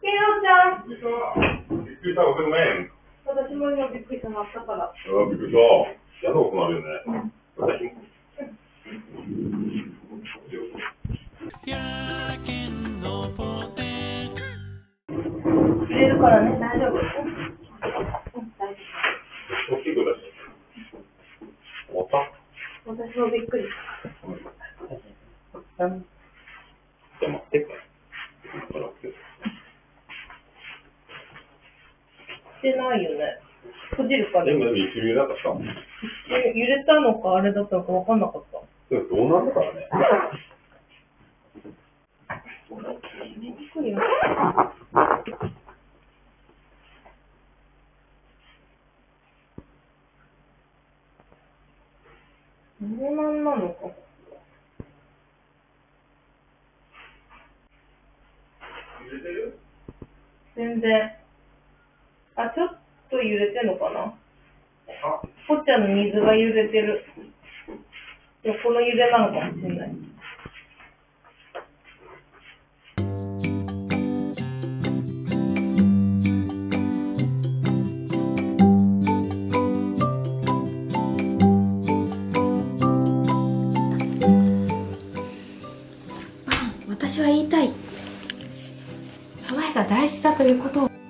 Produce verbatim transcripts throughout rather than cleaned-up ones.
ケイロちゃん。 びっくりした、ごめん。 私も今びっくりしたのあったから。 あ、びっくりした。やだことなるよね。私も。 入れるからね、大丈夫。うん、大丈夫。大きい声出して。終わった？ 私もびっくりした。 じゃあ待って。 してないよね。閉じるから。 でも一緒に揺れなかった？ 揺れたのかあれだったのか分かんなかった。 でもどうなるからね。 見にくいよ。どうなんなのか。 揺れてる？ 全然。あ、ちょっと揺れてんのかな。ぽっちゃんの水が揺れてる。でもこの揺れなのかもしれない。 私は言いたい。備えが大事だということを。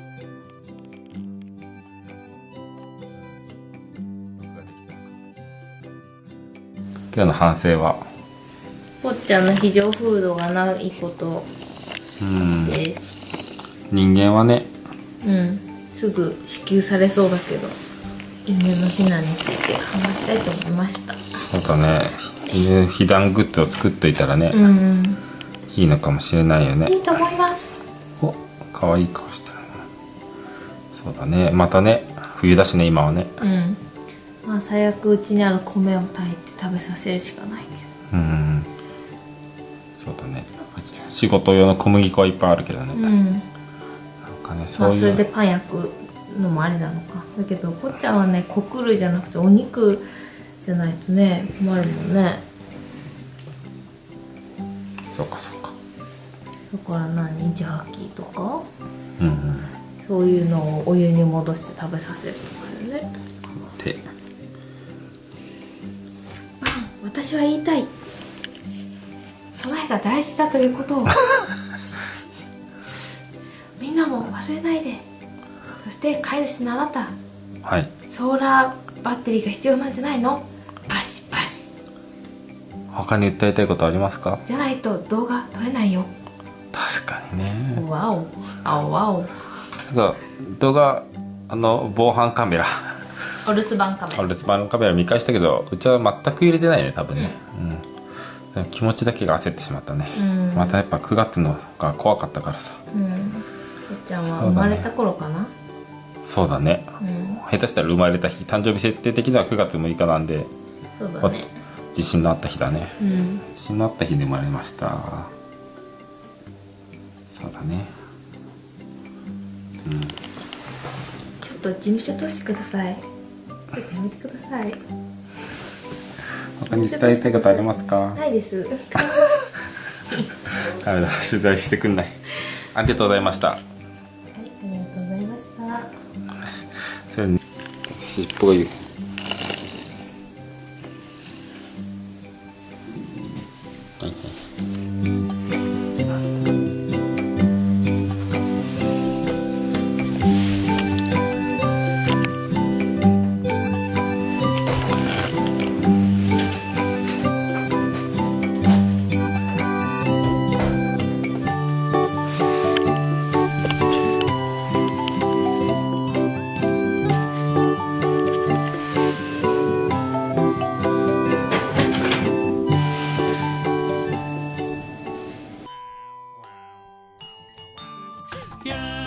今日の反省はぽっちゃんの非常フードがないことです。 人間はね、 うん、すぐ支給されそうだけど犬の避難について考えたいと思いました。 そうだね、犬避難グッズを作っといたらね、 うん、 いいのかもしれないよね。 いいと思います。 お、可愛い顔してる。そうだね、またね、冬だしね、今はね。 うん、まあ最悪うちにある米を炊いて食べさせるしかないけど。うん、そうだね、仕事用の小麦粉はいっぱいあるけどね。うん、なんかね、そういう、 まあ、それでパン焼くのもありなのか。だけどぽっちゃんはね、穀類じゃなくてお肉じゃないとね困るもんね。 そうかそうか。 だから何、ジャーキーとか、 うんうん、 そういうのをお湯に戻して食べさせるとかよね。 で、 私は言いたい。備えが大事だということをみんなも忘れないで。そして飼い主のあなた、 はい、 ソーラーバッテリーが必要なんじゃないの？パシパシ。 他に訴えたいことありますか？ じゃないと動画撮れないよ。 確かにね。 わお、あわお。 なんか動画、あの防犯カメラお留守番カメラお留守番カメラ見返したけど、うちは全く入れてないね、多分ね。うん、うん、気持ちだけが焦ってしまったね。うん、またやっぱくがつのが怖かったからさ。 うん、ぽっちゃんは生まれた頃かな。 そうだね、うん、下手したら生まれた日、誕生日設定的にはくがつむいかなんで、 そうだね、 地震のあった日だね。うん、地震のあった日に生まれました。そうだね、うん、 ちょっと事務所通してください。ちょっとやめてください。 他に伝えたいことありますか？ ないです。 ダメだ、取材してくんない。ありがとうございました。 はい、ありがとうございました。 それに尻尾がいる。はいはい。 Yeah.